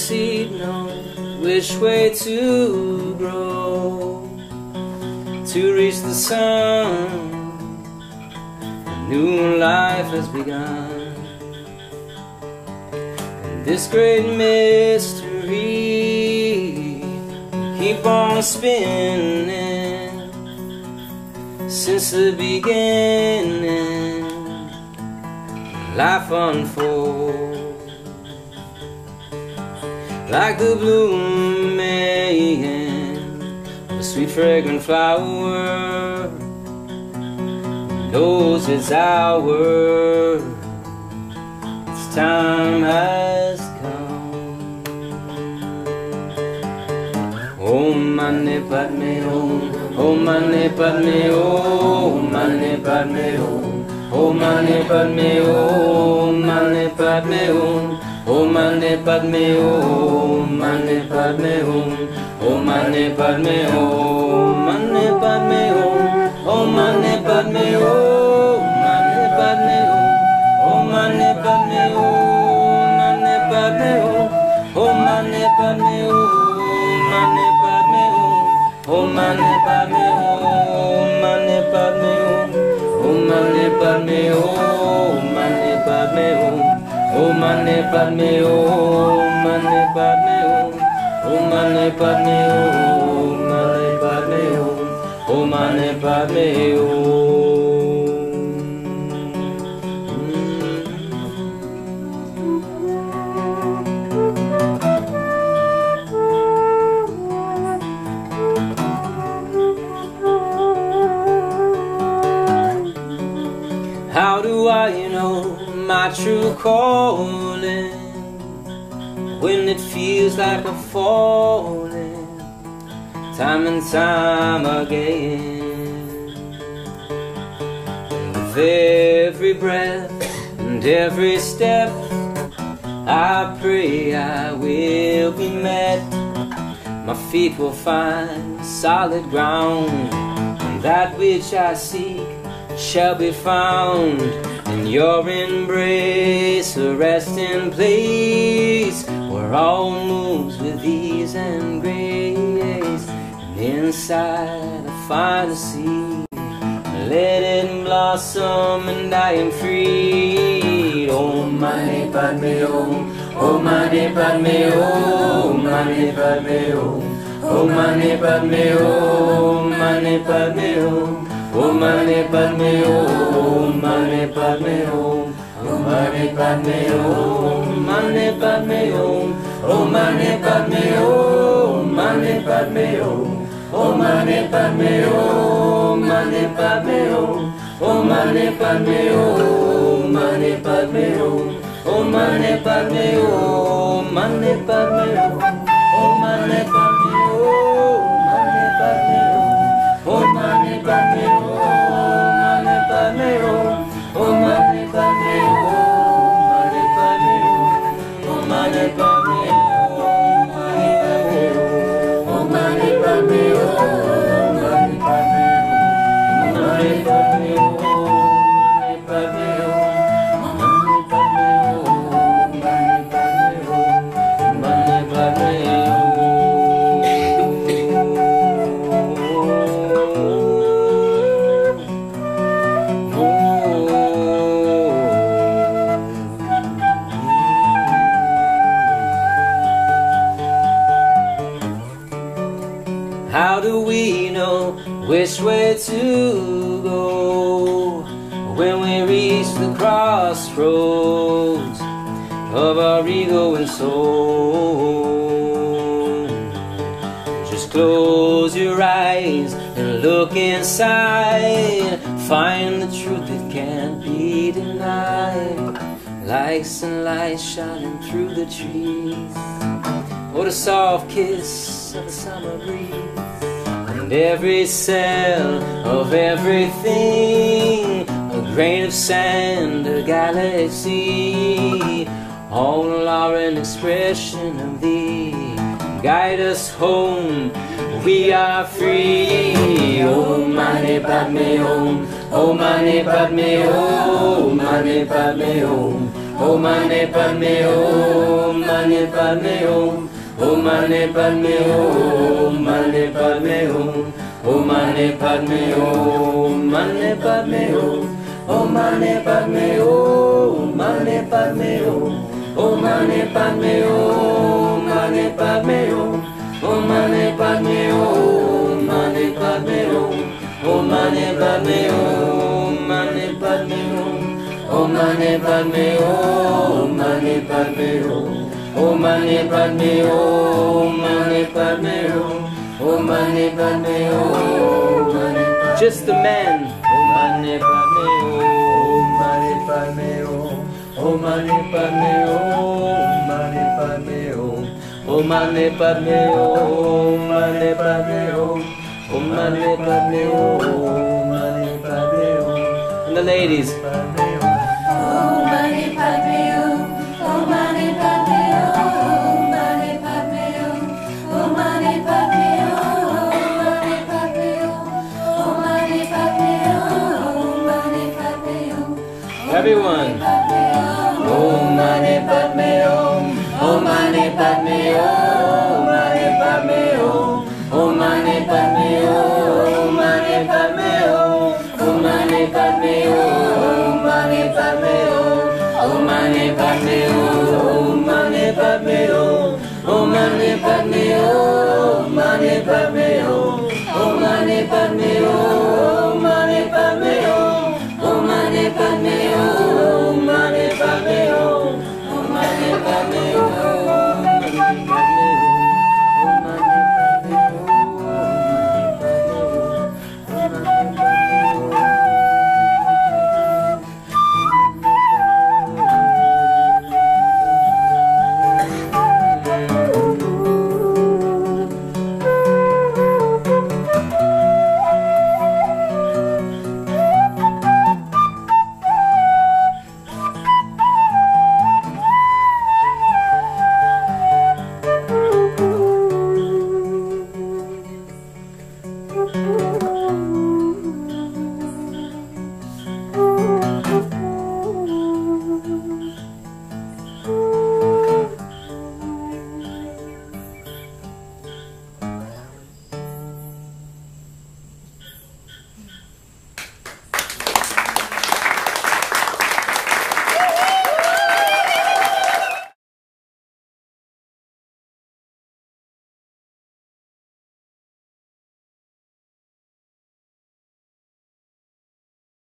seed know which way to grow. To reach the sun, a new life has begun. And this great mystery keep on spinning since the beginning. Life unfolds like the blooming of a sweet fragrant flower, knows its hour, its time has come. Om Mani Padme Hum, Om Mani Padme Hum, Mani Padme Hum, Om Mani Padme Hum, Mani Padme Hum, Om Mani Padme Hum, Mani Padme Hum, Om Mani Padme Hum, Mani Padme Hum, Om Mani Padme Hum, Mani Padme Hum, Om Mani Padme Hum, Mani Padme Hum, Om Mani Padme Hum, Mani Padme Hum, Om Mani Padme Hum, Mani Padme Hum, Om Mani Padme Hum, Mani Padme Hum, Om Mani Padme Hum, Mani Padme Hum, Om Mani Padme Hum, Mani Padme Hum, Om Mani Padme Hum. How do I know my true calling when it feels like I'm falling time and time again? With every breath and every step, I pray I will be met. My feet will find solid ground, and that which I seek shall be found in your embrace, a resting place where all moves with ease and grace. And inside I find a seed, let it blossom and I am free. Om Mani Padme Hum, Om Mani Padme Hum, Mani Padme Hum, Om Mani Padme Hum, Mani Padme Hum, Om Mani Padme Hum, Mani Padme Hum, Om Mani Padme Hum, Mani Padme Hum, Om Mani Padme Hum, Mani Padme Hum, Om Mani Padme Hum, Mani Padme Hum, Om Mani Padme Hum, Mani Padme Hum, Om Mani Padme Hum, Mani Padme Hum, Om Mani Padme Hum, Mani Padme Hum, Om Mani Padme Hum, Mani Padme Hum, Om Mani Padme Hum, Mani Padme Hum, Om Mani Padme Hum, Om Mani Padme Hum, Mani Padme Hum, Mani Padme Hum, Mani Padme Hum, Mani Padme Hum, Mani Padme Hum, Mani Padme Hum. How do we know which way to go when we reach the crossroads of our ego and soul? Just close your eyes and look inside, find the truth that can't be denied. Lights and lights shining through the trees, or the soft kiss of the summer breeze. And every cell of everything, a grain of sand, a galaxy, all are an expression of thee. Guide us home, we are free. Om Mani Padme Hum, Om Mani Padme Hum, Mani Padme Hum, Om Mani Padme Hum, Mani Padme Hum, Om Mani Padme Hum, Mani Padme Hum, Om Mani Padme Hum, Mani Padme Hum, Om Mani Padme Hum, Mani Padme Hum, Om Mani Padme Hum, Mani Padme Hum, Om Mani Padme Hum, Mani Padme Hum, Om Mani Padme Hum, Mani Padme Hum, Om Mani Padme Hum, Mani Padme Hum, Om Mani Padme Hum, Mani Padme Hum, Om Mani Padme Hum, just the man. Om Mani Padme Hum, Mani Padme Hum, Om Mani Padme Hum, Mani Padme Hum, Om Mani Padme Hum, Mani Padme Hum, Om Mani Padme Hum, Mani Padme Hum. And the ladies. Om Mani Padme Hum, Om Mani Padme Hum, Mani Padme Hum, Om Mani Padme Hum, Mani Padme Hum, Om Mani Padme Hum, Mani Padme Hum. Everyone. Om Mani Padme Hum, Om Mani Padme Hum.